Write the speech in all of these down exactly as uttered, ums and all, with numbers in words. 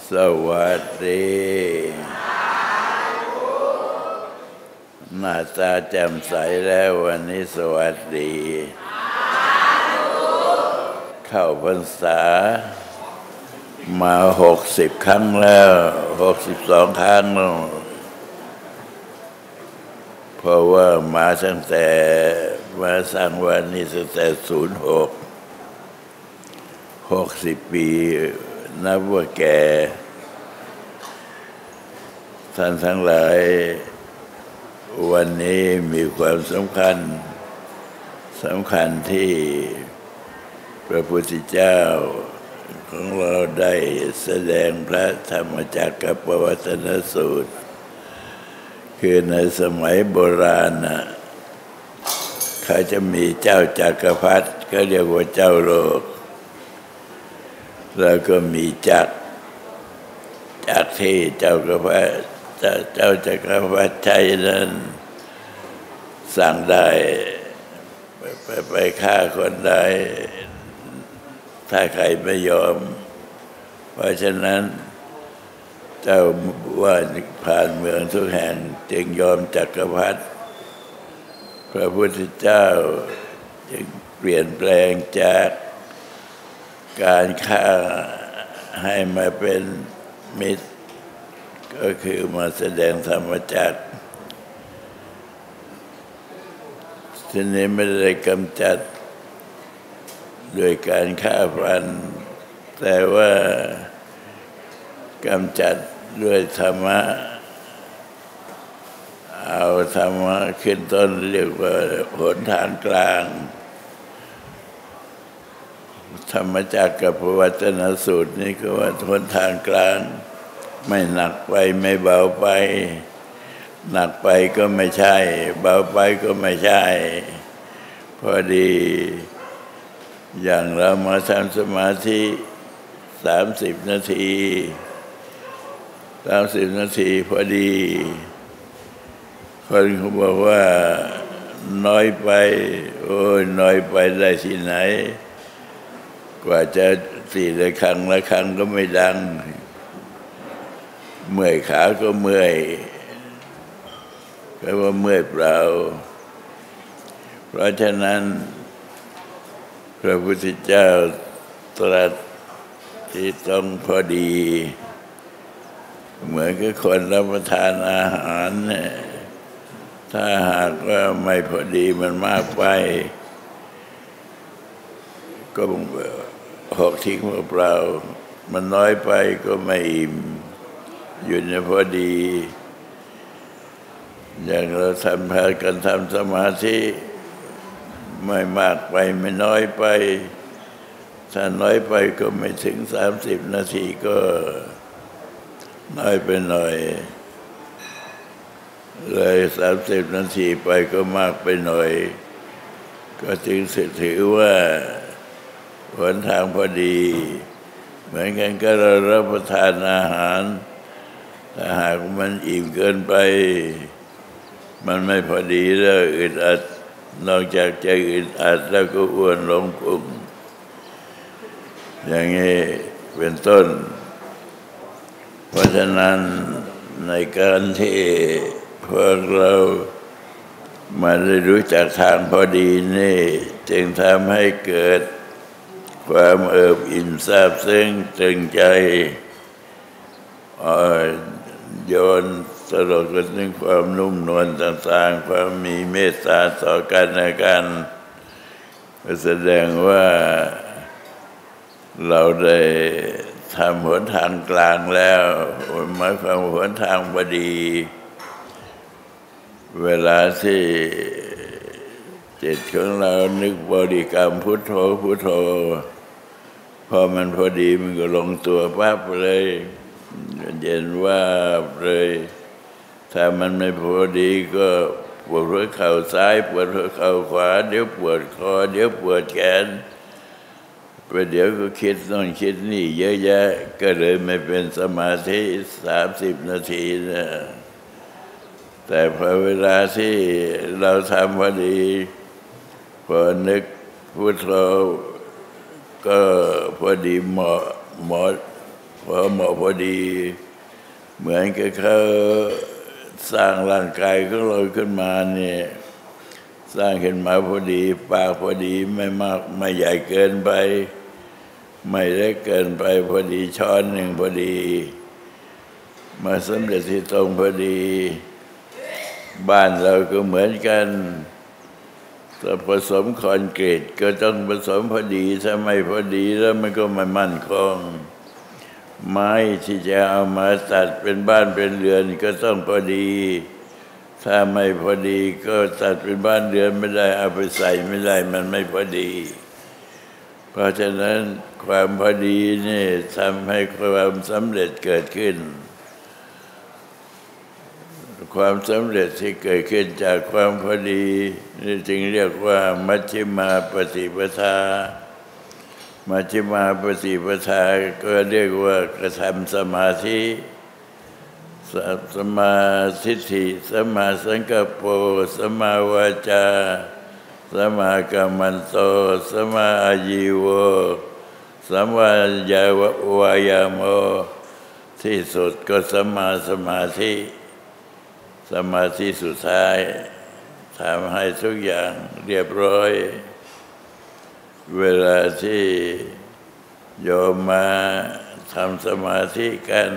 สวัสดีหน้าตาแจ่มใสแล้ววันนี้สวัสดีเข้าพรรษามาหกสิบครั้งแล้วหกสิบสองครั้งแล้วเพราะว่ามาตั้งแต่มาสร้างวันนี้ตั้งแต่ศูนย์หกหกสิบปีนับว่าแก่ท่านทั้งหลายวันนี้มีความสำคัญสำคัญที่พระพุทธเจ้าของเราได้แสดงพระธรรมจักรกับปวัตตนสูตรคือในสมัยโบราณนะเขาจะมีเจ้าจักรพรรดิก็เรียกว่าเจ้าโลกแล้วก็มีจักรจักรที่เจ้ากพรรดิเจ้าจักรพรรดิใช้นั้นสั่งได้ไปไปฆ่าคนได้ถ้าใครไม่ยอมเพราะฉะนั้นเจ้าว่าผ่านเมืองทุกแห่งจึงยอมจักรพรรดิพระพุทธเจ้าจึงเปลี่ยนแปลงจากการฆ่าให้มาเป็นมิตรก็คือมาแสดงธรรมจักรทีนี้ไม่ได้กำจัดด้วยการฆ่าฟันแต่ว่ากำจัดด้วยธรรมะเอาธรรมะขึ้นต้นเรียกว่าหนทางกลางธรรมจักรกับปวัตตนสูตรนี่ก็ว่าหนทางกลางไม่หนักไปไม่เบาไปหนักไปก็ไม่ใช่เบาไปก็ไม่ใช่พอดีอย่างเรามาทำสมาธิสามสิบนาทีสามสิบนาทีพอดีคนเขาบอกว่าน้อยไปโอ้ยน้อยไปได้ที่ไหนกว่าจะสี่ละครั้งละครั้งก็ไม่ดังเมื่อยขาก็เมื่อยแปลว่าเมื่อยเปล่าเพราะฉะนั้นพระพุทธเจ้าตรัสที่ต้องพอดีเหมือนกับคนรับประทานอาหารเนี่ยถ้าหากว่าไม่พอดีมันมากไปก็หกทิ้งเปล่ามันน้อยไปก็ไม่อิ่มอยู่ในพอดีอย่างเราทำพากันทำสมาธิไม่มากไปไม่น้อยไปถ้าน้อยไปก็ไม่ถึงสามสิบนาทีก็น้อยไปหน่อยเลยสามสิบนาทีไปก็มากไปหน่อยก็จึงถือว่าหนทางพอดีเหมือนกันก็เรารับประทานอาหารถ้าหากมันอิ่มเกินไปมันไม่พอดีแล้วอึดอัดนอกจากจะอึดอัดแล้วก็อ้วนลงพุงอย่างนี้เป็นต้นเพราะฉะนั้นในการที่พวกเรามาได้รู้จักทางพอดีนี่จึงทำให้เกิดความเอิบอิ่มซาบซึ้งตรึงใจอ่อนโยนตลอดกันถึงความนุ่มนวลต่างๆความมีเมตตาต่อกันและกันแสดงว่าเราได้ทำหนทางกลางแล้วหมายความหนทางพอดีเวลาที่จิตของเรานึกบริกรรมพุทโธพุทโธพอมันพอดีมันก็ลงตัวปั๊บเลยเย็นว่าเลยถ้ามันไม่พอดีก็ปวดหัวเข่าซ้ายปวดหัวเข่าขวาเดี๋ยวปวดคอเดี๋ยวปวดแขนไปเดี๋ยวก็คิดโน่นคิดนี่เยอะแยะก็เลยไม่เป็นสมาธิสามสิบนาทีนะแต่พอเวลาที่เราทำพอดีพอนึกพุทโธก็พอดีเหมาะเหมาะพอเหมาะพอดีเหมือนกับเขาสร้างร่างกายของเราขึ้นมาเนี่ยสร้างขึ้นมาพอดีปากพอดีไม่มากไม่ใหญ่เกินไปไม่เล็กเกินไปพอดีช้อนหนึ่งพอดีมาสำเร็จที่ตรงพอดีบ้านเราก็เหมือนกันถ้าผสมคอนกรีตก็ต้องผสมพอดีถ้าไม่พอดีแล้วมันก็ไม่มั่นคงไม้ที่จะเอามาตัดเป็นบ้านเป็นเรือนก็ต้องพอดีถ้าไม่พอดีก็ตัดเป็นบ้านเรือนไม่ได้เอาไปใส่ไม่ได้มันไม่พอดีเพราะฉะนั้นความพอดีนี่ทำให้ความสำเร็จเกิดขึ้นความสำเร็จที่เกิดขึ้นจากความพอดีนี่จึงเรียกว่ามัชฌิมาปฏิปทามัชฌิมาปฏิปทาก็เรียกว่ากระทำสมาธิสมาทิฏฐิสมาสังกัปโปสมาวาจาสมากัมมันโตสมาอาชีวสมายาวายาโมที่สุดก็สมาสมาธิสมาธิสุดท้ายทำให้ทุกอย่างเรียบร้อยเวลาที่โยมมาทำสมาธิกัน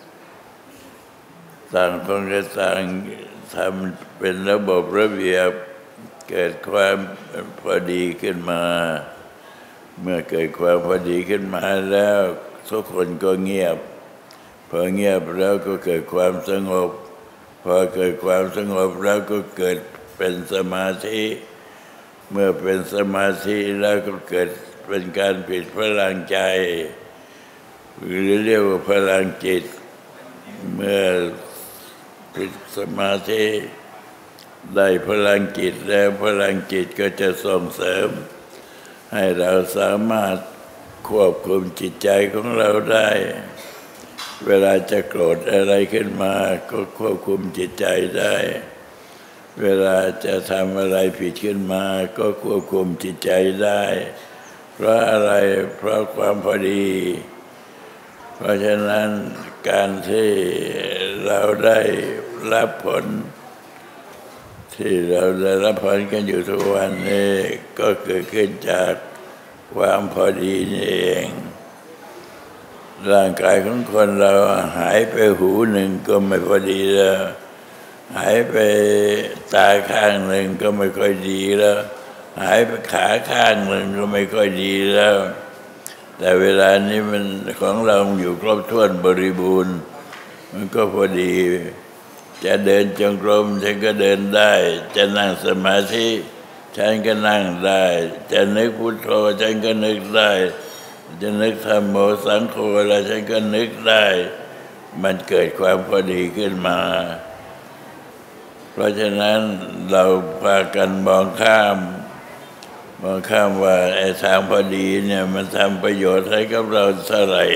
ต่างคนก็ต่างทำเป็นระบบระเบียบเกิดความพอดีขึ้นมาเมื่อเกิดความพอดีขึ้นมาแล้วทุกคนก็เงียบพอเงียบแล้วก็เกิดความสงบพอเกิดความสงบแล้วก็เกิดเป็นสมาธิเมื่อเป็นสมาธิแล้วก็เกิดเป็นการผิดพลังใจหรือเรียกว่าพลังจิตเมื่อผิดสมาธิได้พลังจิตแล้วพลังจิตก็จะส่งเสริมให้เราสามารถควบคุมจิตใจของเราได้เวลาจะโกรธอะไรขึ้นมาก็ควบคุมจิตใจได้เวลาจะทำอะไรผิดขึ้นมาก็ควบคุมจิตใจได้เพราะอะไรเพราะความพอดีเพราะฉะนั้นการที่เราได้รับผลที่เราได้รับผลกันอยู่ทุกวันนี้ก็เกิดขึ้นจากความพอดีนี่เองร่างกายของคนเราหายไปหูหนึ่งก็ไม่พอดีแล้วหายไปตาข้างหนึ่งก็ไม่ค่อยดีแล้วหายไปขาข้างหนึ่งก็ไม่ค่อยดีแล้วแต่เวลานี้มันของเราอยู่ครบถ้วนบริบูรณ์มันก็พอดีจะเดินจงกรมฉันก็เดินได้จะนั่งสมาธิฉันก็นั่งได้จะนึกพุทโธฉันก็นึกได้จะนึกธัมโมสังโฆอะไรฉันก็นึกได้มันเกิดความพอดีขึ้นมาเพราะฉะนั้นเราพากันมองข้ามมองข้ามว่าไอ้ทางพอดีเนี่ยมันทำประโยชน์ให้กับเราเท่าไหร่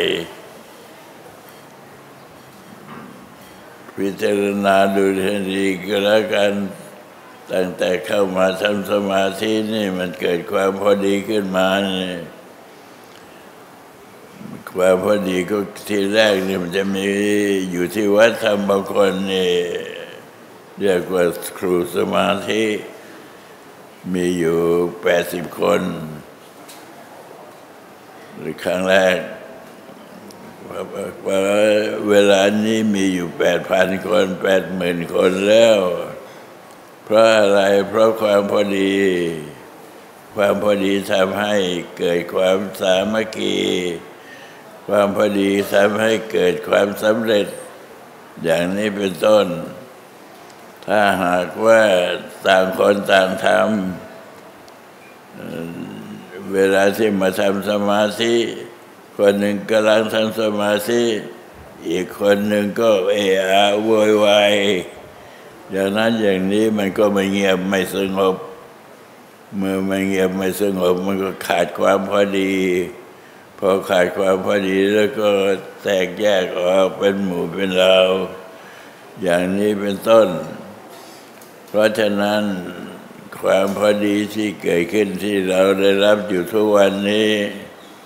พิจารณาดูให้ดีก็แล้วกันตั้งแต่เข้ามาทำสมาธินี่มันเกิดความพอดีขึ้นมาเนี่ยความพอดีก็ทีแรกนี่มันจะมีอยู่ที่วัดธรรมบางคนนี่เรียกว่าครูสมาธิมีอยู่แปดสิบคนหรือครั้งแรกเวลานี้มีอยู่แปดพันคนแปดหมื่นคนแล้วเพราะอะไรเพราะความพอดีความพอดีทำให้เกิดความสามัคคีความพอดีทำให้เกิดความสำเร็จอย่างนี้เป็นต้นถ้าหากว่าต่างคนต่างทำเวลาที่มาทำสมาธิคนหนึ่งกำลังทำสมาธิอีกคนหนึ่งก็เอะอะโวยวายอย่างนั้นอย่างนี้มันก็ไม่เงียบไม่สงบเมื่อไม่เงียบไม่สงบมันก็ขาดความพอดีพอขาดความพอดีแล้วก็แตกแยกออกเป็นหมู่เป็นเหล่าอย่างนี้เป็นต้นเพราะฉะนั้นความพอดีที่เกิดขึ้นที่เราได้รับอยู่ทุกวันนี้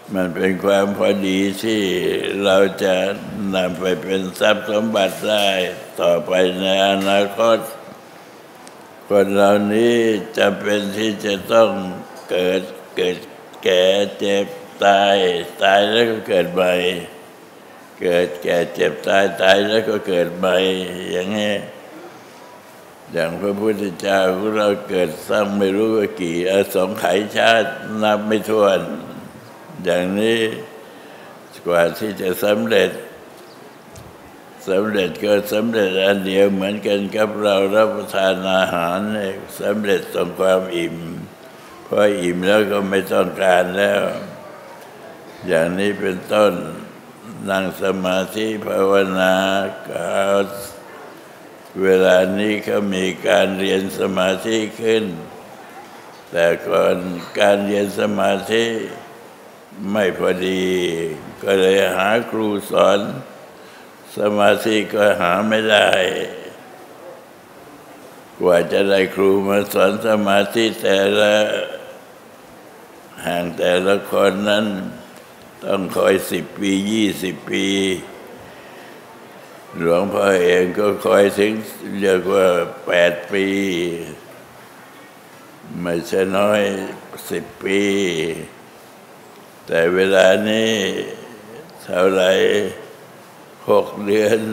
มันเป็นความพอดีที่เราจะนำไปเป็นทรัพย์สมบัติได้ต่อไปในอนาคตคนเหล่านี้จะเป็นที่จะต้องเกิดเกิดแก่เจ็บตายตายแล้วก็เกิดใหม่เกิดแก่เจ็บตายตายแล้วก็เกิดใหม่อย่างนี้อย่างพระพุทธเจ้าของเราเกิดสร้างไม่รู้ว่ากี่อสงไขยชาตินับไม่ถ้วนอย่างนี้กว่าที่จะสำเร็จสำเร็จก็สำเร็จอันเดียวเหมือนกันกับเรารับประทานอาหารสำเร็จตรงความอิ่มพออิ่มแล้วก็ไม่ต้องการแล้วอย่างนี้เป็นต้นนั่งสมาธิภาวนาก็เวลานี้เขามีการเรียนสมาธิขึ้นแต่ก่อนการเรียนสมาธิไม่พอดีก็เลยหาครูสอนสมาธิก็หาไม่ได้กว่าจะได้ครูมาสอนสมาธิแต่ละแห่งแต่ละคนนั้นต้องคอยสิบปียี่สิบปีหลวงพ่อเองก็คอยถึงเรียกว่าแปดปีไม่ใช่น้อยสิบปีแต่เวลานี้เท่าไหร่หกเดือน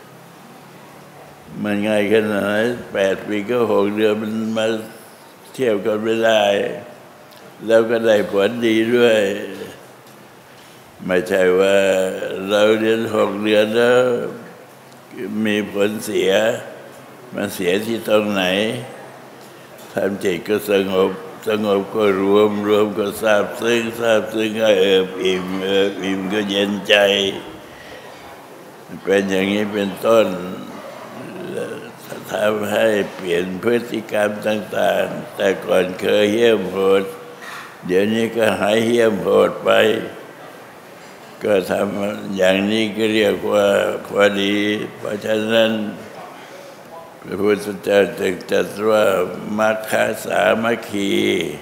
มันง่ายขนาดไหนแปดปีก็หกเดือนมันมาเทียบกันไม่ได้แล้วก็ได้ผลดีด้วยไม่ใช่ว่าเราเรียนหกเดือนแล้วมีผลเสียมันเสียที่ตรงไหนทำจิตก็สงบสงบก็รวมรวมก็ซาบซึ้งซาบซึ้งก็เอิบอิ่มเอิบอิ่มก็เย็นใจเป็นอย่างนี้เป็นต้นทำให้เปลี่ยนพฤติกรรมต่างๆแต่ก่อนเคยเหี้ยมโหดเดี๋ยวนี้ก็หายเหี้ยมโหดไปก็ทำอย่างนี้ก็เรียกว่าพอดีเพราะฉะนั้นพระพุทธเจ้าจึงตรัสว่ามัคคะสามัคคี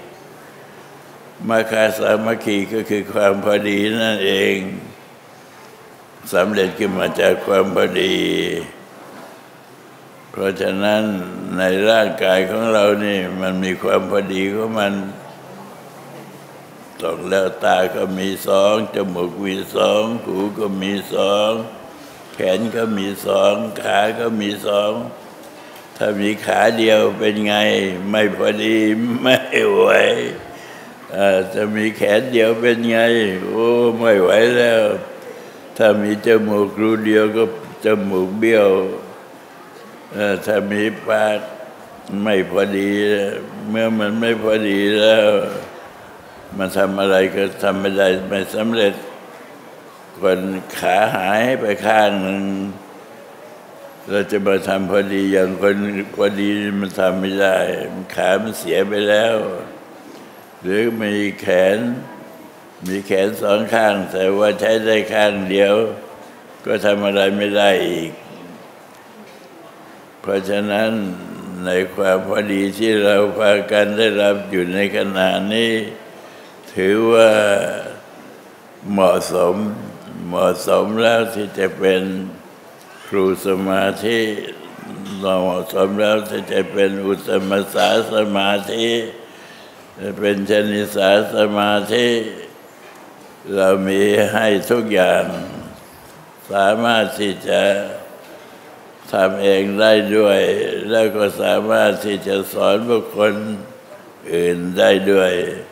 มัคคะสามัคคีก็คือความพอดีนั่นเองสำเร็จขึ้นมาจากความพอดีเพราะฉะนั้นในร่างกายของเรานี่มันมีความพอดีของมันตกแล้วตาก็มีสองจมูกมีสองหูก็มีสองแขนก็มีสองขาก็มีสองถ้ามีขาเดียวเป็นไงไม่พอดีไม่ไหวจะมีแขนเดียวเป็นไงโอ้ไม่ไหวแล้วถ้ามีจมูกรูเดียวก็จมูกเบี้ยวถ้ามีปากไม่พอดีเมื่อมันไม่พอดีแล้วมันทำอะไรก็ทำไม่ได้ไม่สำเร็จคนขาหายไปข้างหนึ่งเราจะมาทำพอดีอย่างคนพอดีมันทำไม่ได้ขามันเสียไปแล้วหรือมีแขนมีแขนสองข้างแต่ว่าใช้ได้ข้างเดียวก็ทำอะไรไม่ได้อีกเพราะฉะนั้นในความพอดีที่เราพากันได้รับอยู่ในขณะนี้ถือว่าเหมาะสมเหมาะสมแล้วที่จะเป็นครูสมาธิเหมาะสมแล้วที่จะเป็นอุตตมสาสมาธิเป็นชนิสาสมาธิเรามีให้ทุกอย่างสามารถที่จะทำเองได้ด้วยแล้วก็สามารถที่จะสอนบุคคลอื่นได้ด้วย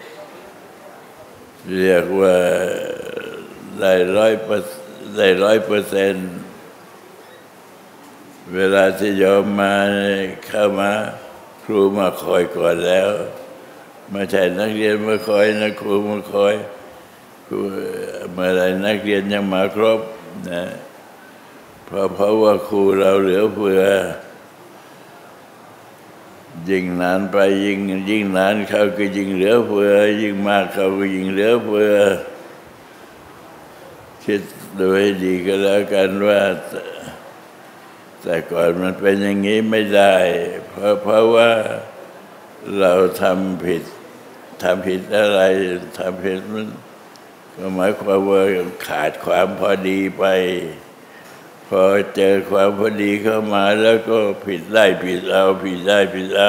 เรียกว่าได้ร้อยเปอร์ได้ร้อยเปอร์เซ็นต์เวลาที่โยมมาเข้ามาครูมาคอยก่อนแล้วไม่ใช่นักเรียนมาคอยนะครูมาคอยครูเมื่อไรนักเรียนยังมาครบนะเพราะเพราะว่าครูเราเหลือเฟือยิ่งนานไปยิ่งยิ่งนานเขาก็ยิ่งเหลือเฟือยิ่งมากเขาก็ยิ่งเหลือเฟือคิดดูให้ดีก็แล้วกันว่าแต่ก่อนมันเป็นอย่างนี้ไม่ได้เพราะเพราะว่าเราทำผิดทำผิดอะไรทำผิดมันก็หมายความว่าขาดความพอดีไปพอเจอความพอดีเข้ามาแล้วก็ผิดได้ผิดเอาผิดได้ผิดเอา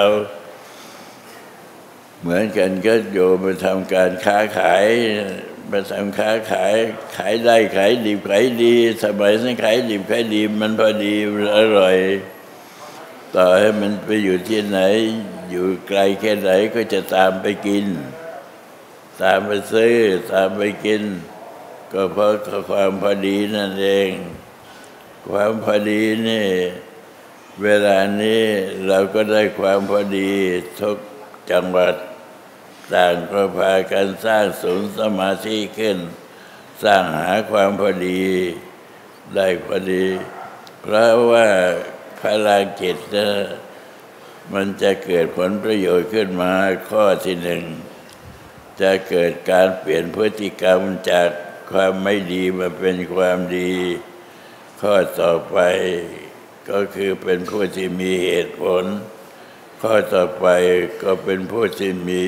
เหมือนกันก็โยมมาทำการค้าขายมาทำค้าขายขายได้ขายดีขายดีสมัยนั้นขายดีขายดีมันพอดีอร่อยต่อให้มันไปอยู่ที่ไหนอยู่ไกลแค่ไหนก็จะตามไปกินตามไปซื้อตามไปกินก็เพราะความพอดีนั่นเองความพอดีนี่เวลานี้เราก็ได้ความพอดีทุกจังหวัดต่างก็พากันสร้างศูนย์สมาธิขึ้นสร้างหาความพอดีได้พอดีเพราะว่าพลังจิตนะมันจะเกิดผลประโยชน์ขึ้นมาข้อที่หนึ่งจะเกิดการเปลี่ยนพฤติกรรมจากความไม่ดีมาเป็นความดีข้อต่อไปก็คือเป็นผู้ที่มีเหตุผลข้อต่อไปก็เป็นผู้ที่มี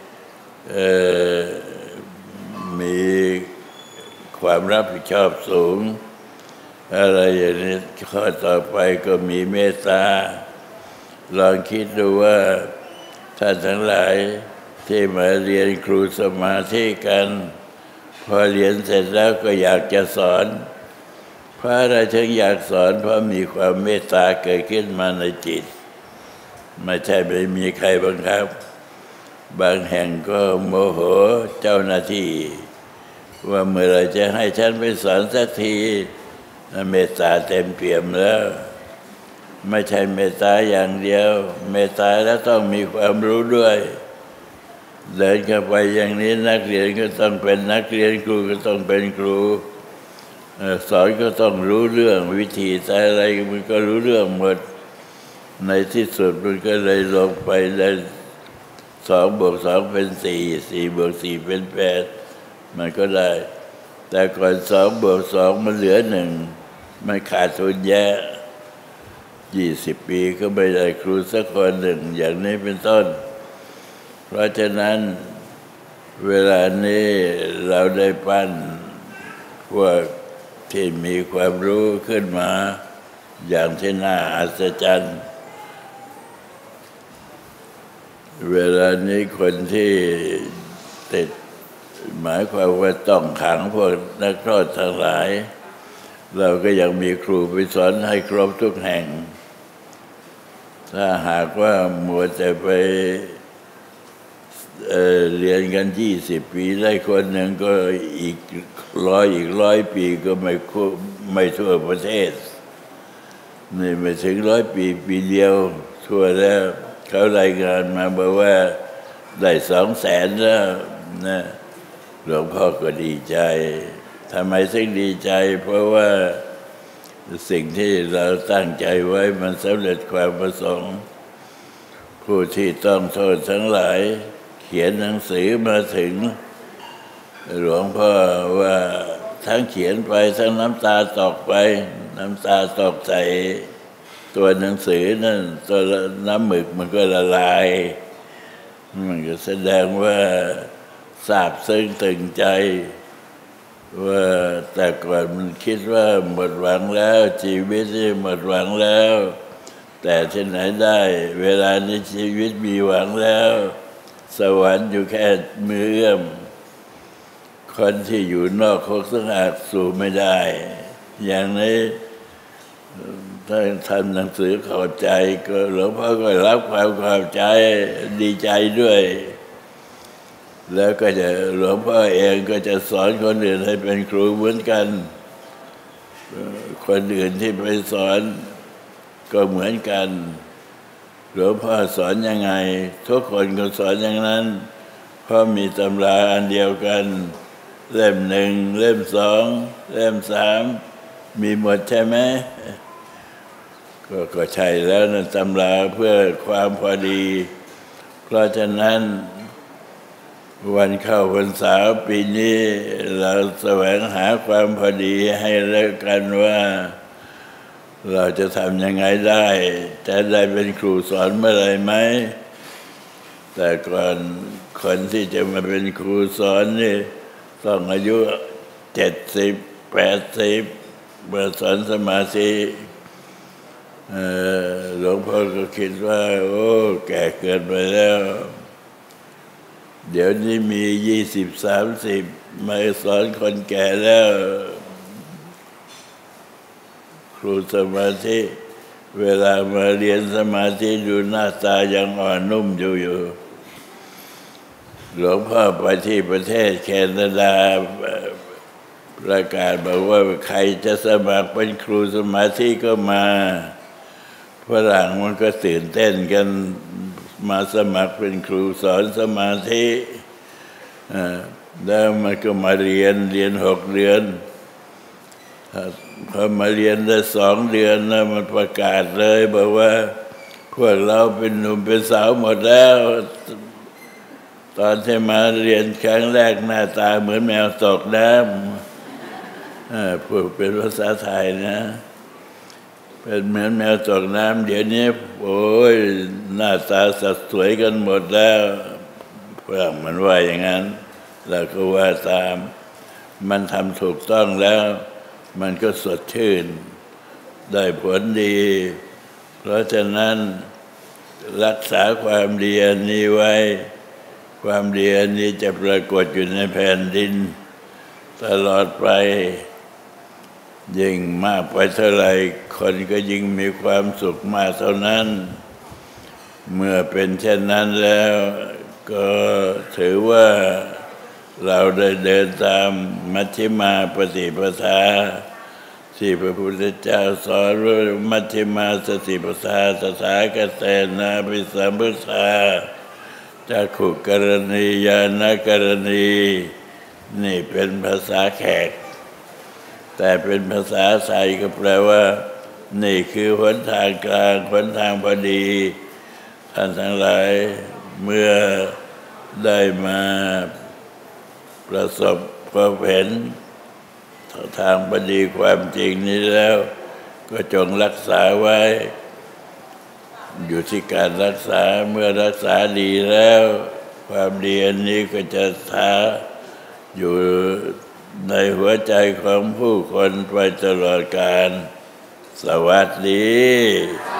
มีความรับผิดชอบสูงอะไรอย่างนี้ข้อต่อไปก็มีเมตตาลองคิดดูว่าท่านทั้งหลายที่มาเรียนครูสมาธิกันพอเรียนเสร็จแล้วก็อยากจะสอนเพราะอะไรถึงอยากสอนเพราะมีความเมตตาเกิดขึ้นมาในจิตไม่ใช่ไม่มีใครบังคับบางแห่งก็โมโหเจ้าหน้าที่ว่าเมื่อไรจะให้ฉันไปสอนสักทีเมตตาเต็มเปี่ยมแล้วไม่ใช่เมตตาอย่างเดียวเมตตาแล้วต้องมีความรู้ด้วยเดินเข้าไปอย่างนี้นักเรียนก็ต้องเป็นนักเรียนครูก็ต้องเป็นครูสอนก็ต้องรู้เรื่องวิธีอะไรมันก็รู้เรื่องหมดในที่สุดมันก็เลยลงไปได้สองบวกสองเป็นสี่สี่บวกสี่เป็นแปดมันก็ได้แต่ก่อนสองบวกสองมันเหลือหนึ่งมันขาดทุนแย่ยี่สิบปีก็ไม่ได้ครูสักคนหนึ่งอย่างนี้เป็นต้นเพราะฉะนั้นเวลานี้เราได้ปั้นพวกที่มีความรู้ขึ้นมาอย่างที่น่าอัศจรรย์เวลานี้คนที่ติดหมายความว่าต้องขังพวกนักโทษทั้งหลายเราก็ยังมีครูไปสอนให้ครบทุกแห่งถ้าหากว่ามัวแต่ไป เ, เรียนกันยี่สิบปีได้คนหนึ่งก็อีกร้อยอีกร้อยปีก็ไม่ไม่ทั่วประเทศนี่ไม่ถึงร้อยปีปีเดียวทั่วแล้วเขารายงานมาบอกว่าได้สองแสนแล้วนะหลวงพ่อก็ดีใจทำไมถึงดีใจเพราะว่าสิ่งที่เราตั้งใจไว้มันสำเร็จความประสงค์ผู้ที่ต้องโทษทั้งหลายเขียนหนังสือมาถึงหลวงพ่อว่าทั้งเขียนไปทั้งน้ำตาตกไปน้ำตาตกใส่ตัวหนังสือนั่นตัวน้ำหมึกมันก็ละลายมันก็แสดงว่าซาบซึ้งตึงใจว่าแต่ก่อนมันคิดว่าหมดหวังแล้วชีวิตที่หมดหวังแล้วแต่ที่ไหนได้เวลานี้ชีวิตมีหวังแล้วสวรรค์อยู่แค่มือเอื้อมคนที่อยู่นอกคุกสงัดสู่ไม่ได้อย่างนี้ถ้าทำหนังสือขอบใจก็หลวงพ่อก็รับความขอบใจดีใจด้วยแล้วก็จะหลวงพ่อเองก็จะสอนคนอื่นให้เป็นครูเหมือนกันคนอื่นที่ไปสอนก็เหมือนกันหลวงพ่อสอนยังไงทุกคนก็สอนอย่างนั้นเพราะมีตำราอันเดียวกันเล่มหนึ่งเล่มสองเล่มสามมีหมดใช่ไหมก็ก็ใช่แล้วนะตำราเพื่อความพอดีเพราะฉะนั้นวันเข้าพรรษาปีนี้เราแสวงหาความพอดีให้แล้วกันว่าเราจะทำยังไงได้จะได้เป็นครูสอนเมื่อไรไหมแต่ก่อนคนที่จะมาเป็นครูสอนนี่ต้องอายุเจ็ดสิบแปดสิบเมื่อสอนสมาธิหลวงพ่อก็คิดว่าโอ้แก่เกินไปแล้วเดี๋ยวนี้มียี่สิบสามสิบมาสอนคนแก่แล้วครูสมาธิเวลามาเรียนสมาธิดูหน้าตายังอ่อนนุ่มอยู่อยู่หลวงพ่อไปที่ประเทศแคนาดาประกาศบอกว่าใครจะสมัครเป็นครูสมาธิก็มาฝรั่งมันก็ตื่นเต้นกันมาสมัครเป็นครูสอนสมาธิแล้วมันก็มาเรียนเรียนหกเดือนพอมาเรียนได้สองเดือนแล้วมันประกาศเลยบอกว่าพวกเราเป็นหนุ่มเป็นสาวหมดแล้วตอนที่มาเรียนครั้งแรกหน้าตาเหมือนแมวตกน้ำพูดเป็นภาษาไทยนะเป็นเหมือนแมวตกน้ำเดี๋ยวนี้โอ้ยหน้าตาสัดสวยกันหมดแล้วเพื่อนมันว่าอย่างนั้นเราก็ว่าตามมันทำถูกต้องแล้วมันก็สดชื่นได้ผลดีเพราะฉะนั้นรักษาความดีอันนี้ไว้ความดีอันนี้จะปรากฏอยู่ในแผ่นดินตลอดไปยิ่งมากไปเท่าไรคนก็ยิ่งมีความสุขมากเท่านั้นเมื่อเป็นเช่นนั้นแล้วก็ถือว่าเราได้เดินตามมัชฌิมาปฏิปทาที่พระพุทธเจ้าสอนว่ามัชฌิมาสติปัฏฐานตถาคตนาภิสัมพุทธาจักขุกรณีญาณกรณีนี่เป็นภาษาแขกแต่เป็นภาษาไทยก็แปลว่านี่คือหนทางกลางหนทางพอดีท่านทั้งหลายเมื่อได้มาประสบพบเห็นทางพอดีความจริงนี้แล้วก็จงรักษาไว้อยู่ที่การรักษาเมื่อรักษาดีแล้วความดีอันนี้ก็จะถาอยู่ในหัวใจของผู้คนไปตลอดกาลสวัสดี